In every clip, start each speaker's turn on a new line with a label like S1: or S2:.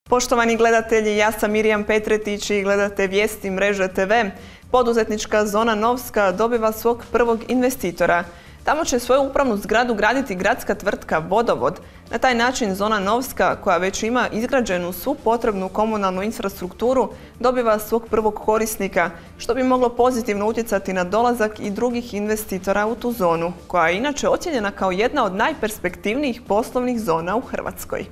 S1: Poštovani gledatelji, ja sam Mirjam Petretić i gledate vijesti Mreže TV. Poduzetnička zona Novska dobiva svog prvog investitora. Tamo će svoju upravnu zgradu graditi gradska tvrtka Vodovod. Na taj način zona Novska, koja već ima izgrađenu svu potrebnu komunalnu infrastrukturu, dobiva svog prvog korisnika, što bi moglo pozitivno utjecati na dolazak i drugih investitora u tu zonu, koja je inače ocijenjena kao jedna od najperspektivnijih poslovnih zona u Hrvatskoj.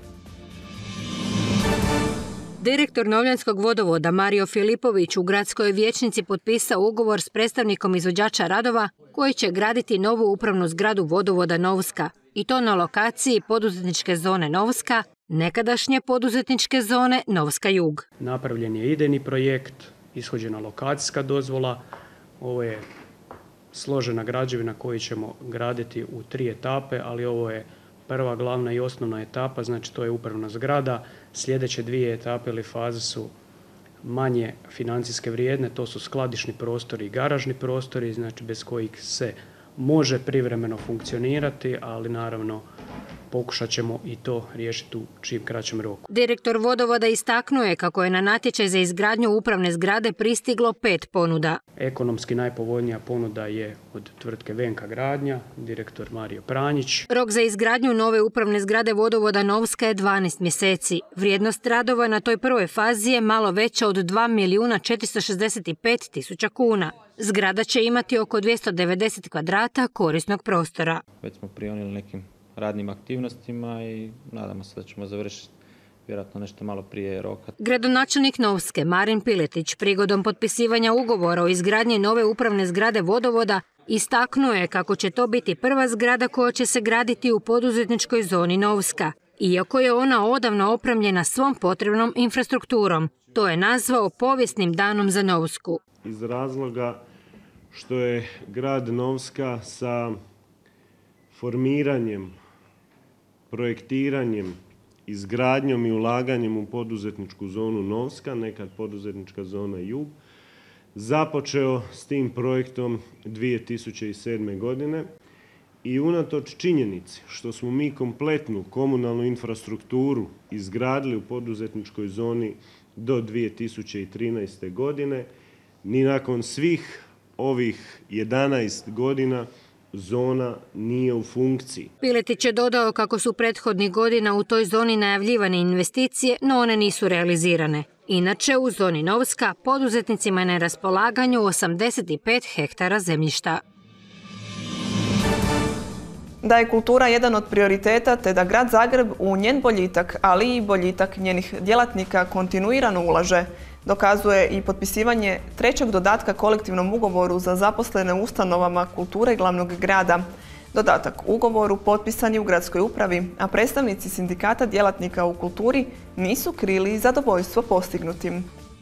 S2: Direktor Novljanskog vodovoda Mario Filipović u gradskoj vijećnici potpisao ugovor s predstavnikom izvođača radova koji će graditi novu upravnu zgradu vodovoda Novska, i to na lokaciji poduzetničke zone Novska, nekadašnje poduzetničke zone Novska Jug.
S3: Napravljen je idejni projekt, ishođena lokacijska dozvola. Ovo je složena građevina koju ćemo graditi u 3 etape, ali ovo je prva, glavna i osnovna etapa, znači to je upravna zgrada. Sljedeće 2 etape ili faze su manje financijske vrijedne, to su skladišni prostori i garažni prostori, znači bez kojih se može privremeno funkcionirati, ali naravno pokušat ćemo i to riješiti u čim kraćem roku.
S2: Direktor vodovoda istaknuo je kako je na natječaj za izgradnju upravne zgrade pristiglo 5 ponuda.
S3: Ekonomski najpovoljnija ponuda je od tvrtke Venka Gradnja, direktor Mario Pranjić.
S2: Rok za izgradnju nove upravne zgrade vodovoda Novska je 12 mjeseci. Vrijednost radova na toj prvoj fazi je malo veća od 2.465.000 kuna. Zgrada će imati oko 290 kvadrata korisnog prostora.
S4: Već smo prionili nekim radnim aktivnostima i nadamo se da ćemo završiti vjerojatno nešto malo prije roka.
S2: Gradonačelnik Novske Marin Piletić prigodom potpisivanja ugovora o izgradnji nove upravne zgrade vodovoda istaknuo je kako će to biti prva zgrada koja će se graditi u poduzetničkoj zoni Novska, iako je ona odavno opremljena svom potrebnom infrastrukturom. To je nazvao povijesnim danom za Novsku.
S5: Iz razloga što je grad Novska sa formiranjem, projektiranjem, izgradnjom i ulaganjem u poduzetničku zonu Novska, nekad poduzetnička zona Jug, započeo s tim projektom 2007. godine i unatoč činjenici što smo mi kompletnu komunalnu infrastrukturu izgradili u poduzetničkoj zoni do 2013. godine, ni nakon svih ovih 11 godina zona nije u funkciji.
S2: Piletić je dodao kako su prethodnih godina u toj zoni najavljivane investicije, no one nisu realizirane. Inače, u zoni Novska poduzetnicima je na raspolaganju 85 hektara zemljišta.
S1: Da je kultura jedan od prioriteta, te da grad Zagreb u njen boljitak, ali i boljitak njenih djelatnika kontinuirano ulaže, dokazuje i potpisivanje 3. dodatka kolektivnom ugovoru za zaposlene u ustanovama kulture glavnog grada. Dodatak ugovoru potpisan je u gradskoj upravi, a predstavnici sindikata djelatnika u kulturi nisu krili zadovoljstvo postignutim.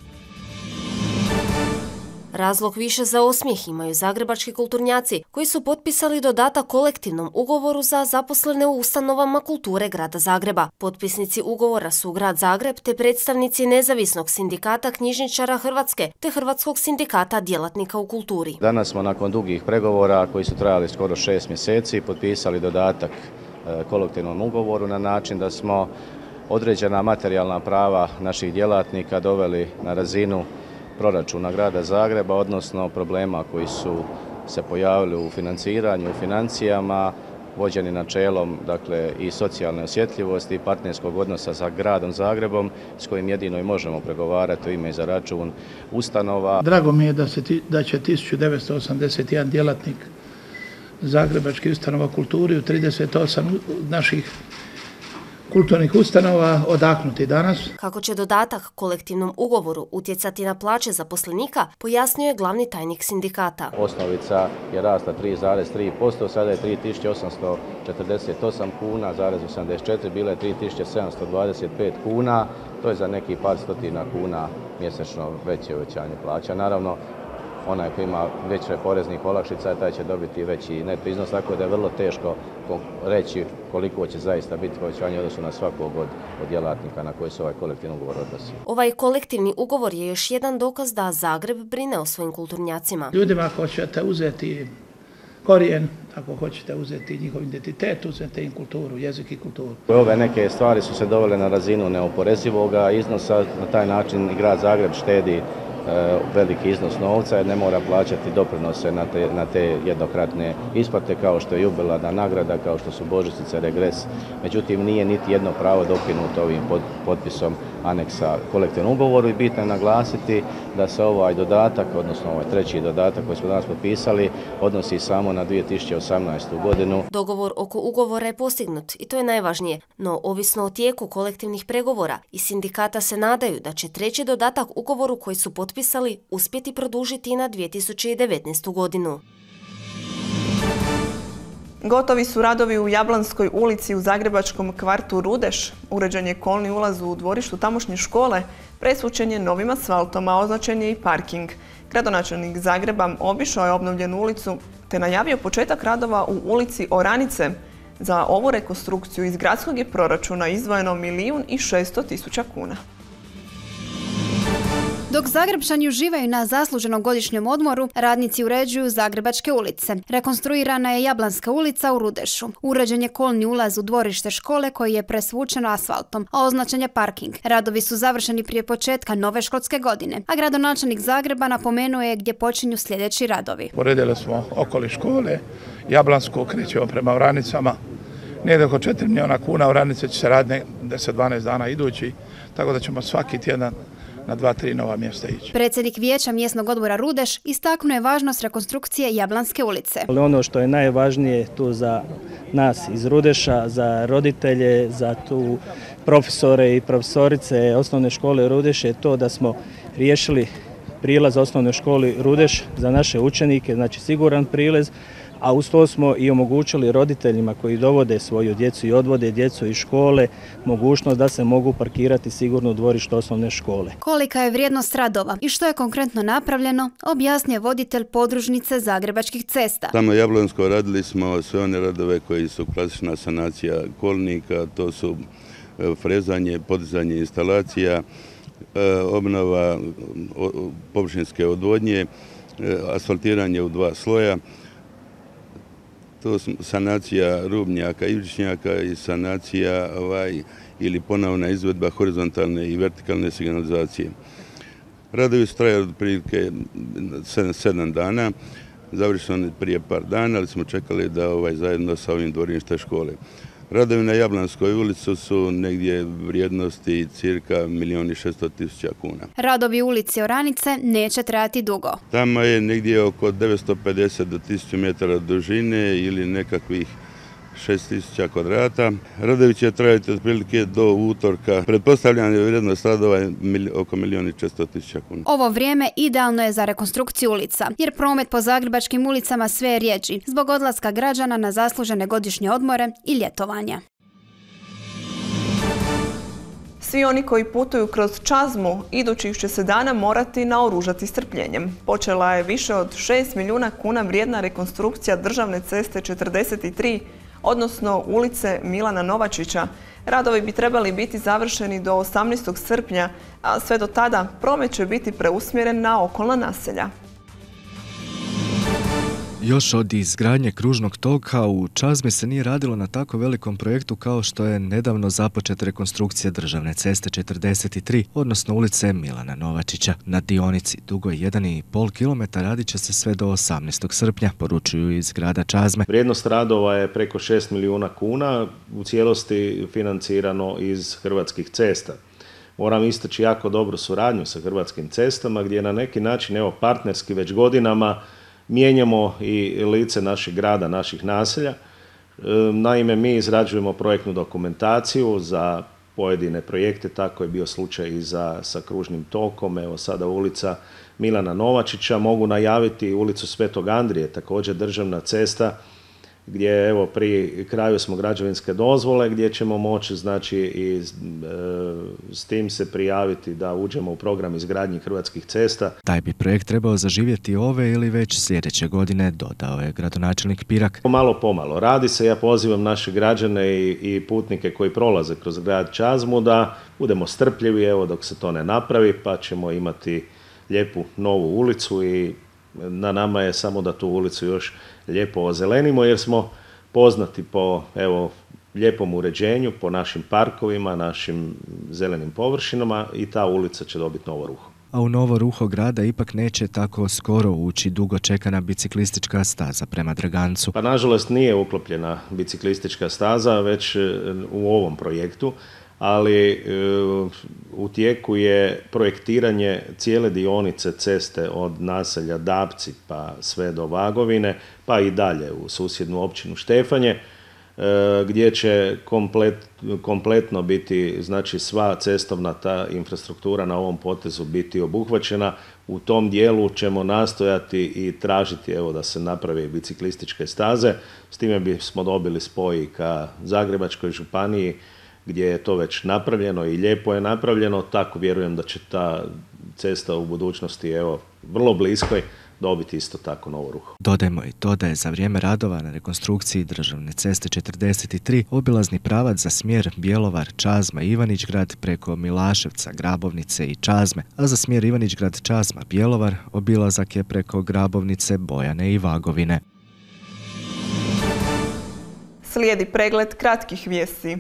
S6: Razlog više za osmijeh imaju zagrebački kulturnjaci koji su potpisali dodatak kolektivnom ugovoru za zaposlene u ustanovama kulture grada Zagreba. Potpisnici ugovora su grad Zagreb te predstavnici Nezavisnog sindikata knjižničara Hrvatske te Hrvatskog sindikata djelatnika u kulturi.
S4: Danas smo nakon dugih pregovora koji su trajali skoro 6 mjeseci potpisali dodatak kolektivnom ugovoru na način da smo određena materijalna prava naših djelatnika doveli na razinu proračuna grada Zagreba, odnosno problema koji su se pojavili u financiranju, u financijama, vođeni načelom i socijalne osjetljivosti i partnerskog odnosa sa gradom Zagrebom, s kojim jedino i možemo pregovarati u ime i za račun ustanova.
S7: Drago mi je da će 1981 djelatnik zagrebačkih ustanova kulturi u 38 naših kulturnih ustanova odahnuti danas.
S6: Kako će dodatak kolektivnom ugovoru utjecati na plaće zaposlenika, pojasnio je glavni tajnik sindikata.
S4: Osnovica je rasla 3,3%, sada je 3.848 kuna, 84, bila je 3.725 kuna, to je za neki par stotina kuna mjesečno veće uvećanje plaća. Naravno, onaj koji ima veće poreznih olakšica, taj će dobiti veći neto iznos, tako da je vrlo teško reći koliko će zaista biti povećanje odnosu na svakog od djelatnika na koji se ovaj kolektivni ugovor odnosi.
S6: Ovaj kolektivni ugovor je još jedan dokaz da Zagreb brine o svojim kulturnjacima.
S7: Ljudima ako ćete uzeti korijen, ako hoćete uzeti njihov identitet, uzeti im kulturu, jezik i kulturu.
S4: Ove neke stvari su se dovele na razinu neoporezivoga iznosa, na taj način i grad Zagreb štedi veliki iznos novca jer ne mora plaćati doprinose na te jednokratne isplate kao što je jubilarna nagrada, kao što su božićnice, regres. Međutim, nije niti jedno pravo dokinuto ovim potpisom aneksa kolektivnom ugovoru i bitno je naglasiti da se ovaj dodatak, odnosno ovaj treći dodatak koji smo danas potpisali, odnosi samo na 2018. godinu.
S6: Dogovor oko ugovora je postignut i to je najvažnije, no ovisno o tijeku kolektivnih pregovora i sindikata se nadaju da će treći dodatak ugovoru koji su potpisali uspjeti produžiti na 2019. godinu.
S1: Gotovi su radovi u Jablanskoj ulici u zagrebačkom kvartu Rudeš. Uređen je kolni ulaz u dvorištu tamošnje škole, presvučen je novim asfaltom, a označen je i parking. Gradonačelnik Zagreba obišao je obnovljenu ulicu te najavio početak radova u ulici Oranice. Za ovu rekonstrukciju iz gradskog je proračuna izdvojeno 1.600.000 kuna.
S8: Dok Zagrebčani uživaju na zasluženom godišnjem odmoru, radnici uređuju zagrebačke ulice. Rekonstruirana je Jablanska ulica u Rudešu. Uređen je kolni ulaz u dvorište škole koji je presvučen asfaltom, a označen je parking. Radovi su završeni prije početka nove školske godine, a gradonačelnik Zagreba napomenuo je gdje počinju sljedeći radovi.
S7: Uredili smo okoli škole, Jablansku krećemo prema Oranicama. Negdje oko 4 milijuna kuna Oranice će se raditi 10-12 dana idući, tako da ćemo svaki tjedan na 2-3 nova mjesta ići.
S8: Predsjednik vijeća mjesnog odbora Rudeš istaknuo je važnost rekonstrukcije Jablanske ulice.
S9: Ali ono što je najvažnije tu za nas iz Rudeša, za roditelje, za tu profesore i profesorice osnovne škole Rudeš je to da smo riješili prilaz osnovnoj školi Rudeš za naše učenike, znači siguran prilaz, a uz to smo i omogućili roditeljima koji dovode svoju djecu i odvode djecu iz škole mogućnost da se mogu parkirati sigurno u dvorištu osnovne škole.
S8: Kolika je vrijednost radova i što je konkretno napravljeno, objasnio voditelj podružnice Zagrebačkih cesta.
S10: Tamo Jablansko radili smo sve one radove koji su klasična sanacija kolnika, to su frezanje, podizanje instalacija, obnova površinske odvodnje, asfaltiranje u 2 sloja. To su sanacija rubnjaka, ivričnjaka i sanacija ili ponovna izvedba horizontalne i vertikalne signalizacije. Radovi su trajali otprilike 7 dana, završeni prije par dana, ali smo čekali da zajedno sa ovim dvorištem škole. Radovi na Jablanskoj ulici su negdje vrijednosti cirka 1.600.000 kuna.
S8: Radovi u ulici Oranice neće trajati dugo.
S10: Tamo je negdje oko 950 do 1000 metara dužine ili nekakvih 6.000 kvadrata. Radovi će trajati otprilike do utorka. Pretpostavljena vrijednost radova je oko 1.400.000 kuna.
S8: Ovo vrijeme idealno je za rekonstrukciju ulica, jer promet po zagrebačkim ulicama sve je rjeđi zbog odlaska građana na zaslužene godišnje odmore i ljetovanja.
S1: Svi oni koji putuju kroz Čazmu idućih će se dana morati naoružati strpljenjem. Počela je više od 6 milijuna kuna vrijedna rekonstrukcija državne ceste 43, odnosno ulice Milana Novačića. Radovi bi trebali biti završeni do 18. srpnja, a sve do tada promet će biti preusmjeren na okolna naselja.
S11: Još od izgradnje kružnog toka u Čazmi se nije radilo na tako velikom projektu kao što je nedavno započeta rekonstrukcija državne ceste 43, odnosno ulice Milana Novačića. Na dionici dugoj 1,5 km radit će se sve do 18. srpnja, poručuju iz grada Čazme.
S12: Vrijednost radova je preko 6 milijuna kuna, u cijelosti financirano iz Hrvatskih cesta. Moram istaći jako dobru suradnju sa Hrvatskim cestama gdje na neki način partnerski već godinama mijenjamo i lice našeg grada, naših naselja. Naime, mi izrađujemo projektnu dokumentaciju za pojedine projekte, tako je bio slučaj i sa kružnim tokom. Evo sada ulica Milana Novačića, mogu najaviti ulicu Svetog Andrije, također državna cesta, gdje pri kraju smo građevinske dozvole, gdje ćemo moći i s tim se prijaviti da uđemo u program izgradnje Hrvatskih cesta.
S11: Taj bi projekt trebao zaživjeti ove ili već sljedeće godine, dodao je gradonačelnik Pirak.
S12: Malo pomalo radi se, ja pozivam naše građane i putnike koji prolaze kroz grad Čazmu da budemo strpljivi dok se to ne napravi, pa ćemo imati lijepu novu ulicu i Na nama je samo da tu ulicu još lijepo ozelenimo jer smo poznati po lijepom uređenju, po našim parkovima, našim zelenim površinama i ta ulica će dobiti novo ruho.
S11: A u novo ruho grada ipak neće tako skoro ući dugo čekana biciklistička staza prema Dragancu.
S12: Pa nažalost nije uklopljena biciklistička staza već u ovom projektu, ali u tijeku je projektiranje cijele dionice ceste od naselja Dabci pa sve do Vagovine, pa i dalje u susjednu općinu Štefanje, gdje će kompletno biti, znači sva cestovna ta infrastruktura na ovom potezu biti obuhvaćena. U tom dijelu ćemo nastojati i tražiti da se naprave biciklističke staze. S time bismo dobili spoj ka Zagrebačkoj županiji gdje je to već napravljeno i lijepo je napravljeno. Tako vjerujem da će ta cesta u budućnosti, vrlo bliskoj, dobiti isto tako novo ruho.
S11: Dodajmo i to da je za vrijeme radova na rekonstrukciji državne ceste 43 obilazni pravac za smjer Bjelovar, Čazma, Ivanićgrad preko Milaševca, Grabovnice i Čazme, a za smjer Ivanićgrad, Čazma, Bjelovar obilazak je preko Grabovnice, Bojane i Vagovine.
S1: Slijedi pregled kratkih vijesti.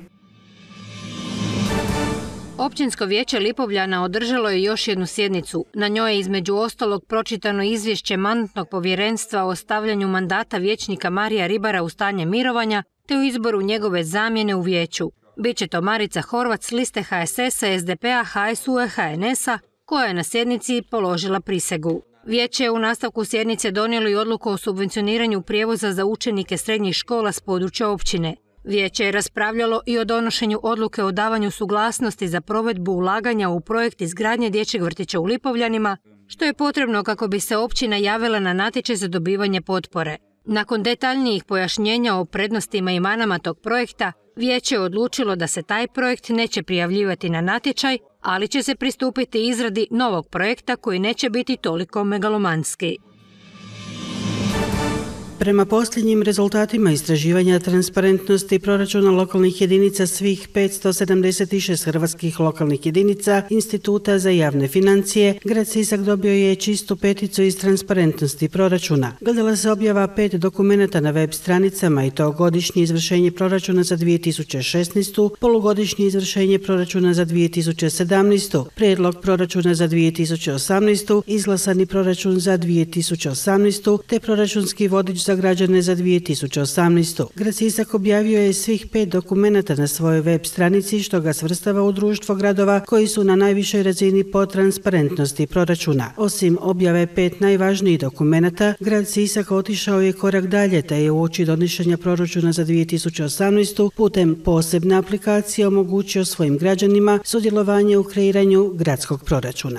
S2: Općinsko vijeće Lipovljana održalo je još jednu sjednicu. Na njoj je između ostalog pročitano izvješće Mandatnog povjerenstva o stavljanju mandata vijećnika Marija Ribara u stanje mirovanja te u izboru njegove zamjene u vijeću. Biće to Marica Horvat s liste HSS-a, SDP-a, HSU-a, HNS-a koja je na sjednici položila prisegu. Vijeće je u nastavku sjednice donijelo i odluku o subvencioniranju prijevoza za učenike srednjih škola s područja općine. Vijeće je raspravljalo i o donošenju odluke o davanju suglasnosti za provedbu ulaganja u projekt izgradnje dječjeg vrtića u Lipovljanima, što je potrebno kako bi se općina javila na natječaj za dobivanje potpore. Nakon detaljnijih pojašnjenja o prednostima i manama tog projekta, vijeće je odlučilo da se taj projekt neće prijavljivati na natječaj, ali će se pristupiti izradi novog projekta koji neće biti toliko megalomanski.
S13: Prema posljednjim rezultatima istraživanja transparentnosti proračuna lokalnih jedinica svih 576 hrvatskih lokalnih jedinica Instituta za javne financije, grad Sisak dobio je čistu peticu iz transparentnosti proračuna. Gledala se objava 5 dokumenata na web stranicama i to godišnje izvršenje proračuna za 2016. polugodišnje izvršenje proračuna za 2017. prijedlog proračuna za 2018. izglasani proračun za 2018. te proračunski vodič za građane za 2018. Grad Sisak objavio je svih 5 dokumenata na svojoj web stranici što ga svrstava u društvo gradova koji su na najvišoj razini po transparentnosti proračuna. Osim objave 5 najvažnijih dokumenata, grad Sisak otišao je korak dalje te je uoči donošenja proračuna za 2018. putem posebne aplikacije omogućio svojim građanima sudjelovanje u kreiranju gradskog proračuna.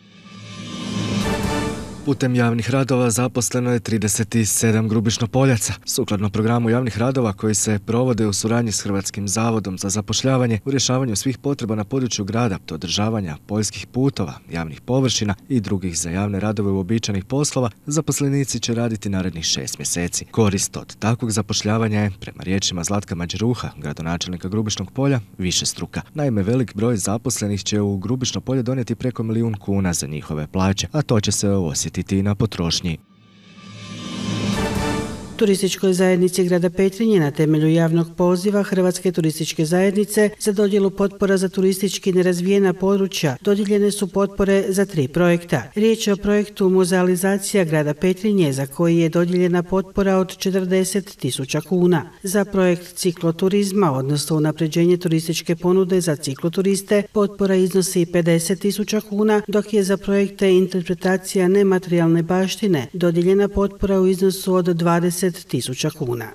S11: Putem javnih radova zaposleno je 37 Grubišnopoljaca. Sukladno programu javnih radova koji se provode u suradnji s Hrvatskim zavodom za zapošljavanje u rješavanju svih potreba na području grada, te održavanja poljskih putova, javnih površina i drugih za javne radove uobičajenih poslova, zaposlenici će raditi narednih 6 mjeseci. Korist od takvog zapošljavanja je, prema riječima Zlatka Mađeruha, gradonačelnika Grubišnog Polja, višestruka. Naime, velik broj zaposlenih će u Grubišno Polje donijeti preko 1 milijun kuna za njihove plaće, a to će se osjetiti na potrošnji.
S13: Turističkoj zajednici grada Petrinje na temelju javnog poziva Hrvatske turističke zajednice za dodjelu potpora za turistički nerazvijena područja dodijeljene su potpore za 3 projekta. Riječ je o projektu muzealizacija grada Petrinje za koji je dodijeljena potpora od 40.000 kuna. Za projekt cikloturizma, odnosno unapređenje turističke ponude za cikloturiste, potpora iznosi 50.000 kuna, dok je za projekte interpretacija nematerijalne baštine dodijeljena potpora u iznosu od 20.000 kuna.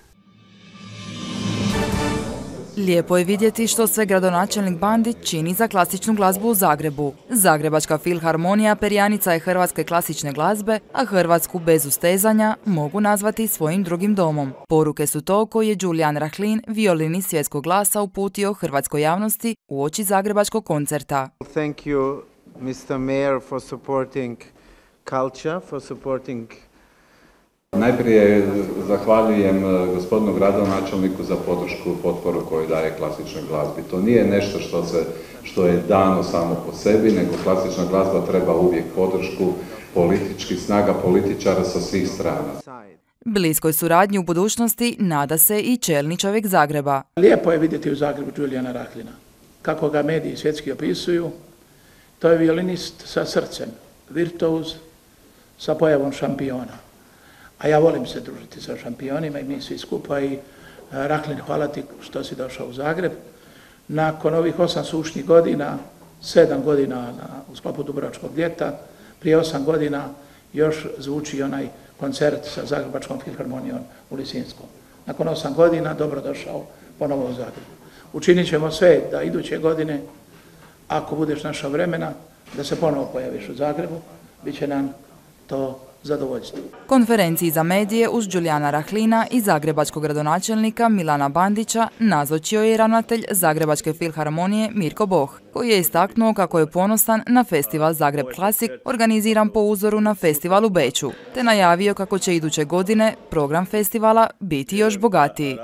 S14: Lijepo je vidjeti što sve gradonačelnik Bandić čini za klasičnu glazbu u Zagrebu. Zagrebačka filharmonija perjanica je hrvatske klasične glazbe, a Hrvatsku bez ustezanja mogu nazvati svojim drugim domom. Poruke su to koje je Julian Rahlin, violinist svjetskog glasa, uputio hrvatskoj javnosti uoči zagrebačkog koncerta.
S15: Thank you, Mr. Mayor, for supporting culture, for supporting.
S16: Najprije zahvaljujem gospodinu gradonačelniku za potporu koju daje klasičnoj glazbi. To nije nešto što je dano samo po sebi, nego klasična glazba treba uvijek podršku snaga političara sa svih strana.
S14: Bliskoj suradnji u budućnosti nada se i čelni čovjek Zagreba.
S7: Lijepo je vidjeti u Zagrebu Julijana Rahlina. Kako ga mediji svjetski opisuju, to je violinist sa srcem, virtuoz sa pojavom šampiona. A ja volim se družiti sa šampionima i mi svi skupa i Rahlin, hvala ti što si došao u Zagreb. Nakon ovih 8 sušnih godina, 7 godina u sklopu Dubrovačkog ljeta, prije 8 godina još zvuči onaj koncert sa Zagrebačkom filharmonijom u Lisinskom. Nakon 8 godina dobrodošao ponovo u Zagrebu. Učinit ćemo sve da iduće godine, ako budeš našao vremena, da se ponovo pojaviš u Zagrebu, bit će nam to zadovoljstvo.
S14: Konferenciji za medije uz Julijana Rahlina i zagrebačkog gradonačelnika Milana Bandića nazočio je i ravnatelj Zagrebačke filharmonije Mirko Boh, koji je istaknuo kako je ponosan na festival Zagreb Classic, organiziran po uzoru na festival u Beču, te najavio kako će iduće godine program festivala biti još bogatiji.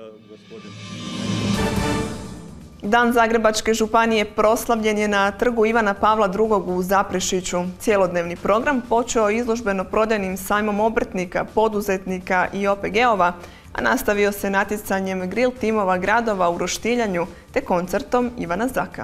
S1: Dan Zagrebačke županije proslavljen je na trgu Ivana Pavla II. U Zaprešiću. Cijelodnevni program počeo izložbeno-prodajnim sajmom obrtnika, poduzetnika i OPG-ova, a nastavio se natjecanjem grill timova gradova u roštiljanju te koncertom Ivana Zaka.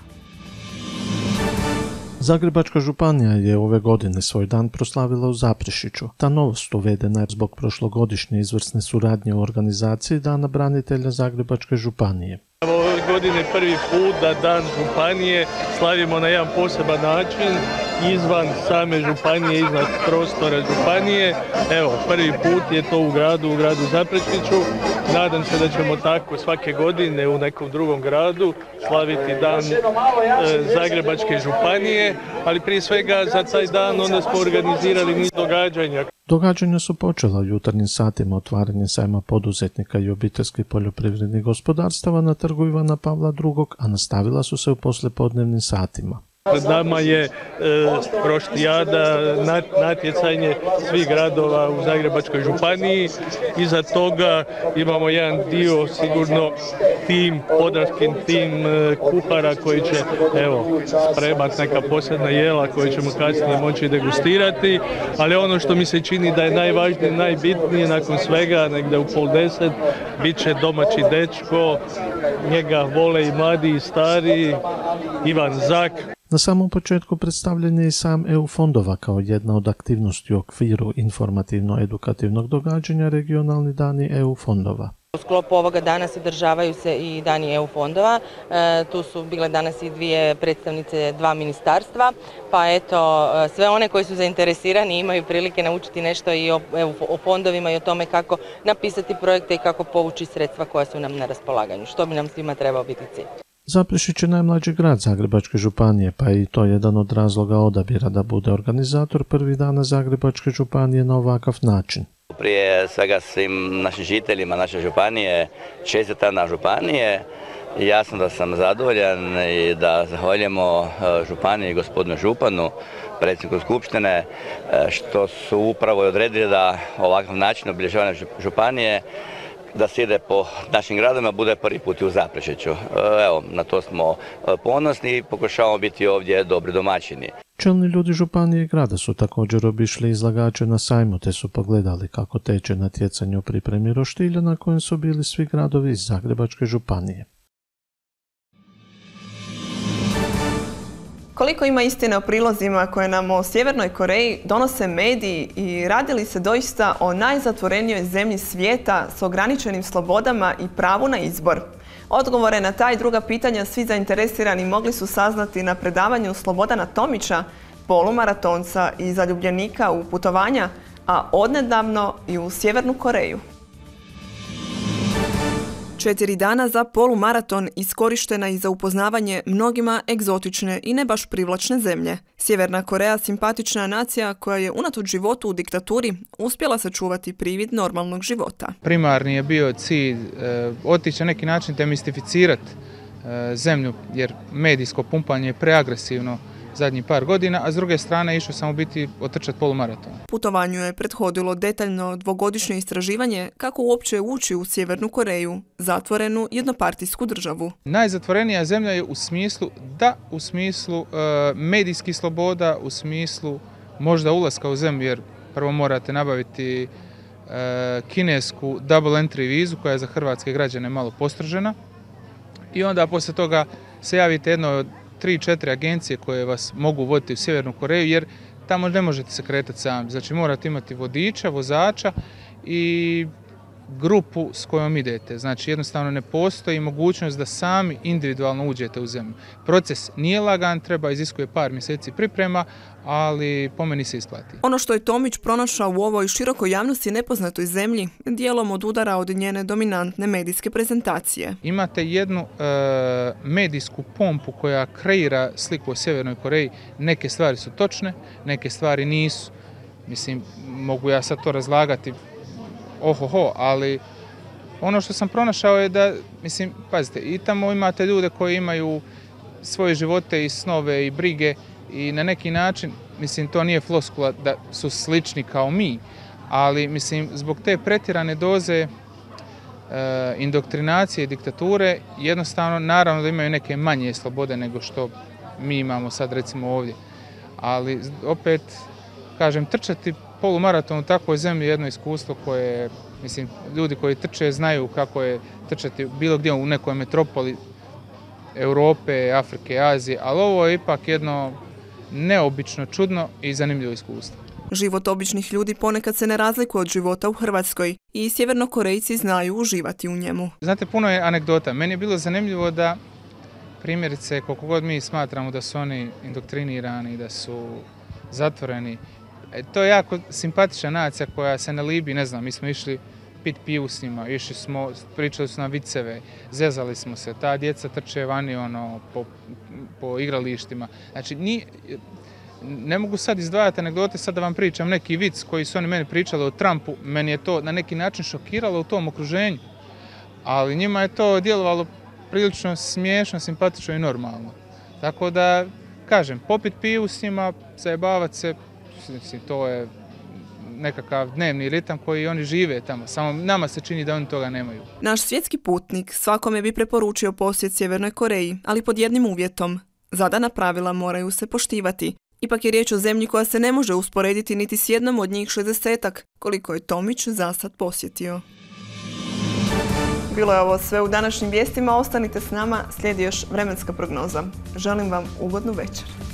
S17: Zagrebačka županija je ove godine svoj dan proslavila u Zaprešiću. Ta novost uvedena je zbog prošlogodišnje izvrsne suradnje u organizaciji Dana branitelja Zagrebačke županije.
S18: Ove godine prvi put da Dan županije slavimo na jedan poseban način, izvan same županije, iznad prostora županije. Evo, prvi put je to u gradu Zaprešiću. Nadam se da ćemo tako svake godine u nekom drugom gradu slaviti Dan Zagrebačke županije, ali prije svega za taj dan onda smo organizirali niz događanja.
S17: Događanja su počela u jutarnjim satima otvaranje sajma poduzetnika i obiteljskih poljoprivrednih gospodarstava na trgu Ivana Pavla II, a nastavila su se u poslijepodnevnim satima.
S18: Pred nama je roštijada, natjecanje svih gradova u Zagrebačkoj županiji. Iza toga imamo jedan dio, sigurno podravskin tim kuhara koji će spremati neka posebna jela koje ćemo kasnije moći degustirati. Ali ono što mi se čini da je najvažnije, najbitnije nakon svega, negdje u 9:30, bit će domaći dečko, njega vole i mladi i stari, Ivan Zak.
S17: Na samom početku predstavljen je i sam EU fondova kao jedna od aktivnosti u okviru informativno-edukativnog događanja Regionalni dani EU fondova.
S19: U sklopu ovoga dana se održavaju se i dani EU fondova. Tu su bile danas i dvije predstavnice 2 ministarstva, pa eto, sve one koji su zainteresirani imaju prilike naučiti nešto i o fondovima i o tome kako napisati projekte i kako povući sredstva koja su nam na raspolaganju, što bi nam svima trebao biti cilj.
S17: Zaprešić je najmlađi grad Zagrebačke županije, pa je i to jedan od razloga odabira da bude organizator prvih dana Zagrebačke županije na ovakav način.
S20: Prije svega svim našim žiteljima naše županije čestitam na županije. Jasno da sam zadovoljan i da zahvaljujemo županiji i gospodinu županu, predsjedniku skupštine, što su upravo odredili da ovakav način obilježavanja županije da se ide po našim gradovima, bude prvi put u Zaprešiću. Evo, na to smo ponosni i pokušavamo biti ovdje dobri domaćini.
S17: Čelni ljudi županije i grada su također obišli izlagače na sajmu te su pogledali kako teče natjecanje u pripremi roštilja na kojem su bili svi gradovi iz Zagrebačke županije.
S1: Koliko ima istine o prilozima koje nam o Sjevernoj Koreji donose mediji i radi li se doista o najzatvorenijoj zemlji svijeta s ograničenim slobodama i pravu na izbor? Odgovore na ta i druga pitanja svi zainteresirani mogli su saznati na predavanju Slobodana Tomića, polumaratonca i zaljubljenika u putovanja, a odnedavno i u Sjevernu Koreju. 4 dana za polumaraton iskorištena i za upoznavanje mnogima egzotične i ne baš privlačne zemlje. Sjeverna Koreja, simpatična nacija koja je unatoč životu u diktaturi uspjela sačuvati privid normalnog života.
S21: Primarni je bio cilj otići na neki način demistificirati zemlju, jer medijsko pumpanje je preagresivno zadnjih par godina, a s druge strane išao sam u biti otrčati polumaraton.
S1: Putovanju je prethodilo detaljno dvogodišnje istraživanje kako uopće ući u Sjevernu Koreju, zatvorenu jednopartijsku državu.
S21: Najzatvorenija zemlja je u smislu medijskih sloboda, u smislu možda ulaska u zemlju, jer prvo morate nabaviti kinesku double entry vizu koja je za hrvatske građane malo postrožena i onda poslije toga se javite jednoj od 3-4 agencije koje vas mogu voditi u Sjevernu Koreju, jer tamo ne možete se kretati sami. Znači morate imati vodiča, vozača i grupu s kojom idete. Znači jednostavno ne postoji mogućnost da sami individualno uđete u zemlju. Proces nije lagan, iziskuje par mjeseci priprema, ali po meni se isplati.
S1: Ono što je Tomić pronašao u ovoj širokoj javnosti nepoznatoj zemlji, dijelom odudara od njene dominantne medijske prezentacije.
S21: Imate jednu medijsku pompu koja kreira sliku o Sjevernoj Koreji. Neke stvari su točne, neke stvari nisu. Mislim, mogu ja sad to razlagati ali ono što sam pronašao je da, mislim, pazite, i tamo imate ljude koji imaju svoje živote i snove i brige i na neki način, mislim, to nije floskula da su slični kao mi, ali, mislim, zbog te pretjerane doze indoktrinacije i diktature, jednostavno, naravno da imaju neke manje slobode nego što mi imamo sad, recimo, ovdje. Ali, opet, kažem, trčati polumaraton u takvoj zemlji je jedno iskustvo koje, mislim, ljudi koji trče znaju kako je trčati bilo gdje u nekoj metropoli Europe, Afrike, Azije, ali ovo je ipak jedno neobično, čudno i zanimljivo iskustvo.
S1: Život običnih ljudi ponekad se ne razlikuje od života u Hrvatskoj i Sjevernokorejci znaju uživati u njemu.
S21: Znate, puno je anegdota. Meni je bilo zanimljivo da, primjerice, koliko god mi smatramo da su oni indoktrinirani, da su zatvoreni, to je jako simpatična nacija koja se ne libi, ne znam, mi smo išli pit pivu s njima, išli smo, pričali su nam viceve, zezali smo se, ta djeca trče vani po igralištima. Znači, ne mogu sad izdvajati anegdote, sad da vam pričam neki vic koji su oni meni pričali o Trumpu, meni je to na neki način šokiralo u tom okruženju, ali njima je to djelovalo prilično smiješno, simpatično i normalno. Tako da, kažem, popit pivu s njima, zajebavati se, to je nekakav dnevni ritam koji oni žive tamo, samo nama se čini da oni toga nemaju.
S1: Naš svjetski putnik svakome bi preporučio posjet Sjevernoj Koreji, ali pod jednim uvjetom. Zadana pravila moraju se poštivati. Ipak je riječ o zemlji koja se ne može usporediti niti s jednom od njih 60-ak, koliko je Tomić za sad posjetio. Bilo je ovo sve u današnjim vijestima, ostanite s nama, slijedi još vremenska prognoza. Želim vam ugodnu večer.